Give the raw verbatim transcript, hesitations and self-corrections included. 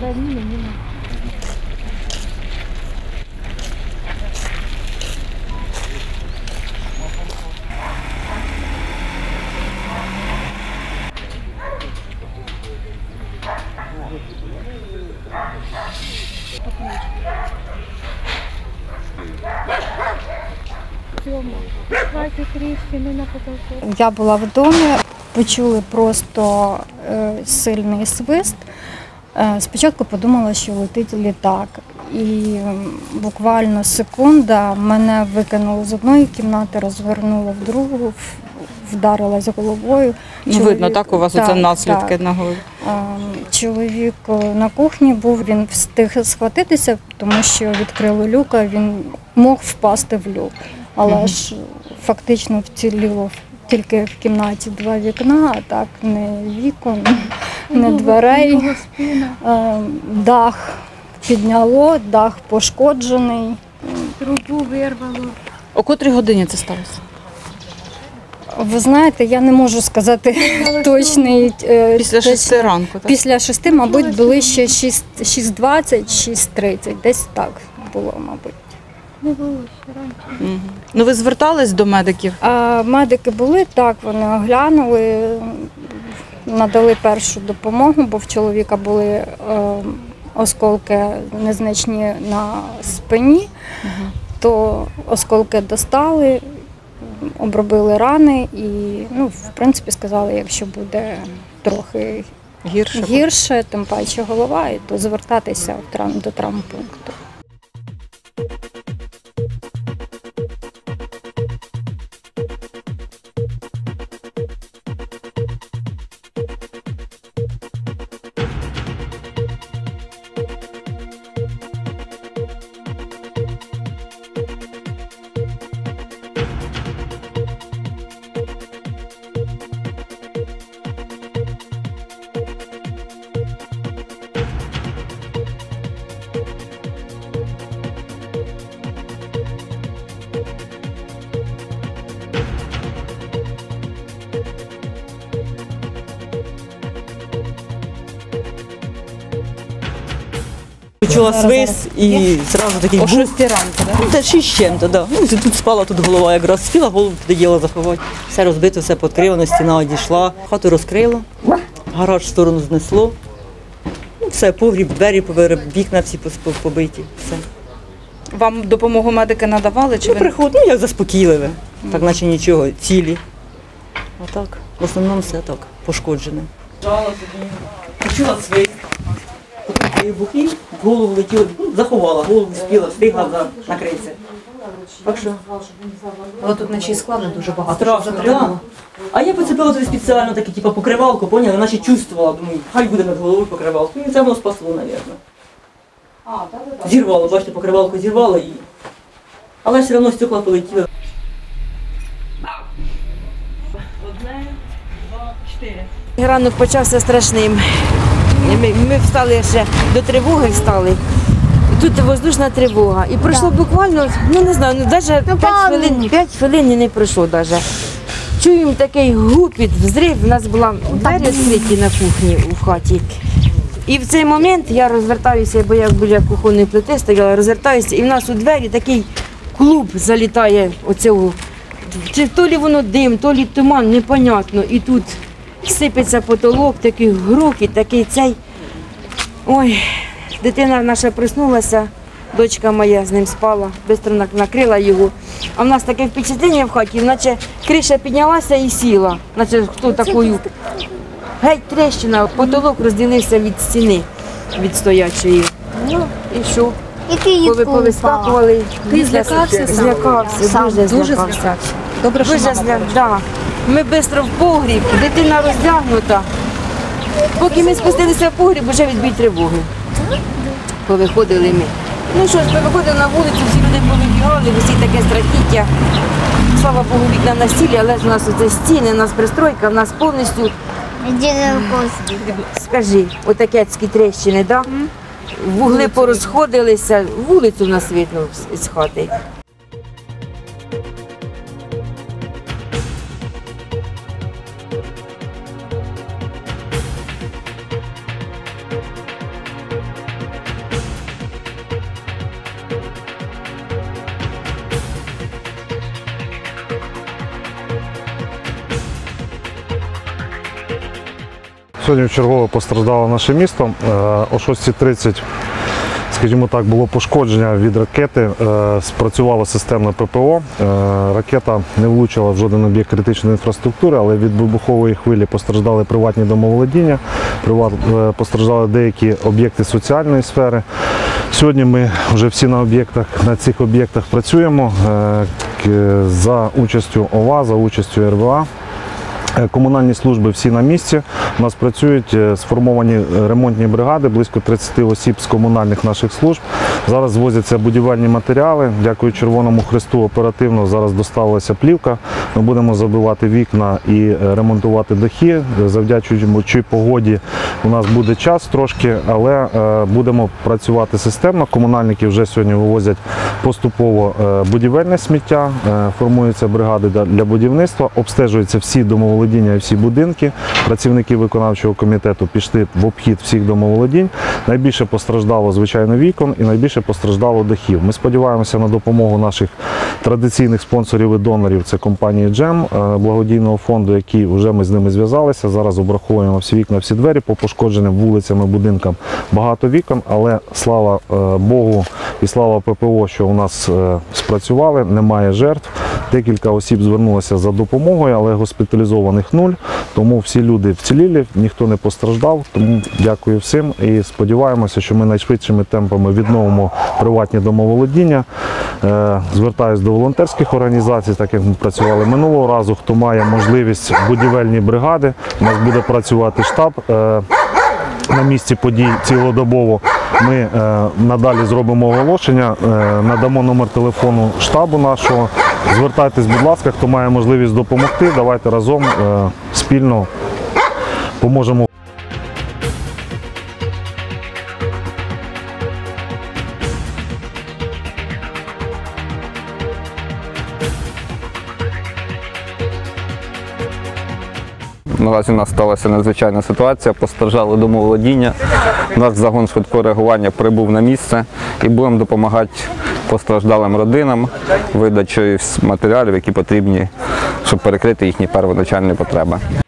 Я була в домі, почули просто е, сильний свист. Е, спочатку подумала, що летить літак. І буквально секунда мене викинуло з одної кімнати, розвернуло в другу, вдарилась головою. Чоловік, видно, так, у вас так, оце наслідки так. на голові? Чоловік на кухні був, він встиг схватитися, тому що відкрили люка, він мог впасти в люк. Але угу. ж фактично вціліло тільки в кімнаті два вікна, а так не вікон, не дверей. Дах підняло, дах пошкоджений. Трубу вирвало. О котрій годині це сталося? Ви знаєте, я не можу сказати точний. Після шести ранку, так? Після шести, мабуть, ближче шість двадцять, шість тридцять, десь так було, мабуть. Не було ще раніше. Угу. Ну ви звертались до медиків? А, медики були, так, вони оглянули, надали першу допомогу, бо в чоловіка були е, осколки незначні на спині, угу. то осколки достали, обробили рани і, ну, в принципі, сказали, якщо буде трохи гірше, гірше тим паче голова, то звертатися до травмпункту. Чула свист і одразу такий був. О шостій ранку, так? Та шість з чим-то, так. Ну, тут спала, тут голова якраз спіла, голову туди діла заховати. Все розбито, все підкривано, стіна одійшла, хату розкрило, гараж в сторону знесло. Ну, все, погріб, двері, вікна всі побиті, все. Вам допомогу медики надавали? Чи ну, ви... приход, ну, як заспокійливе, mm. так наче нічого, цілі. А так, в основному все так, пошкоджене. Почула свист. Вибухи, в голову летіла, ну, заховала, голову спіла, встигла накритися. Так що? Але тут наче складно дуже багато. Страшно, так. Да. А я поцепила туди спеціально таку, типу, покривалку, поняла, наче чувствувала, думаю, хай буде над головою покривалку. І це воно спасло, мабуть. Зірвало, бачите, покривалку зірвало і... Але все одно стекла полетіли. Одне, два, чотири. Ранок почався страшним. Ми, ми встали ще, до тривоги встали. Тут воздушна тривога. І пройшло буквально, ну не знаю, ну, навіть п'ять хвилин, п'ять хвилин не пройшло навіть. Чуємо такий гупіт, взрив, у нас була двері відкриті на кухні в хаті. І в цей момент я розвертаюся, бо я біля кухонної плити стояла, розвертаюся, і в нас у двері такий клуб залітає оцього. Чи то лі воно дим, то лі туман, непонятно. І тут сипеться потолок, такий грохіт, такий цей. Ой, дитина наша проснулася, дочка моя з ним спала, швидко накрила його. А в нас таке впечатлення в хаті, наче криша піднялася і сіла, наче хто такою. Геть тріщина, потолок розділився від стіни, від стоячої. Ну і що? Коли повискакували, ти злякався? Злякався, сам дуже злякався. Добре, що мама да. Ми швидко в погріб, дитина роздягнута. Поки ми спустилися в погріб, вже відбій тривоги. Повиходили ми. Ну що ж, ми виходили на вулицю, всі люди повибігали, усі таке страхіття. Слава Богу, вікна на стілі, але ж у нас оце стіни, у нас пристройка, у нас повністю. Скажи, отакецькі тріщини, так? Да? Вугли порозходилися, вулицю в нас видно з хати. Сьогодні вчергове постраждало наше місто. Е, О шостій тридцять, скажімо так, було пошкодження від ракети. Е, Спрацювало системне ППО. Е, Ракета не влучила в жоден об'єкт критичної інфраструктури, але від вибухової хвилі постраждали приватні домоволодіння, приват- е, постраждали деякі об'єкти соціальної сфери. Сьогодні ми вже всі на об'єктах, на цих об'єктах працюємо е, к- за участю ОВА, за участю ер ве а. Комунальні служби всі на місці. У нас працюють е, сформовані ремонтні бригади, близько тридцять осіб з комунальних наших служб. Зараз звозяться будівельні матеріали. Дякую Червоному Хресту, оперативно зараз доставилася плівка. Ми будемо забивати вікна і е, ремонтувати дахи. Завдячуючи погоді у нас буде час трошки, але е, будемо працювати системно. Комунальники вже сьогодні вивозять поступово е, будівельне сміття, е, формуються бригади для- для будівництва, обстежуються всі домоволодіння і всі будинки. Працівники виконавчого комітету пішли в обхід всіх домоволодінь. Найбільше постраждало, звичайно, вікон і найбільше постраждало дахів. Ми сподіваємося на допомогу наших традиційних спонсорів і донорів. Це компанії джем, е, благодійного фонду, які вже ми з ними зв'язалися. Зараз обраховуємо всі вікна, всі двері по пошкодженим вулицям і будинкам. Багато вікон, але слава е, Богу і слава ППО, що у нас е, спрацювали, немає жертв. Декілька осіб звернулося за допомогою, але госпіталізованих нуль. Тому всі люди вцілілі, ніхто не постраждав. Тому дякую всім і сподіваємося, що ми найшвидшими темпами відновимо приватні домоволодіння. Е, Звертаюсь до волонтерських організацій, так як ми працювали минулого разу. Хто має можливість, будівельні бригади, у нас буде працювати штаб е, на місці подій цілодобово. Ми е, надалі зробимо оголошення, е, надамо номер телефону штабу нашого. Звертайтесь, будь ласка, хто має можливість допомогти, давайте разом е, спільно поможемо. Наразі у нас сталася надзвичайна ситуація, постраждали домоволодіння. Наш загон швидкого реагування прибув на місце і будемо допомагати постраждалим родинам видачею матеріалів, які потрібні, щоб перекрити їхні первоначальні потреби.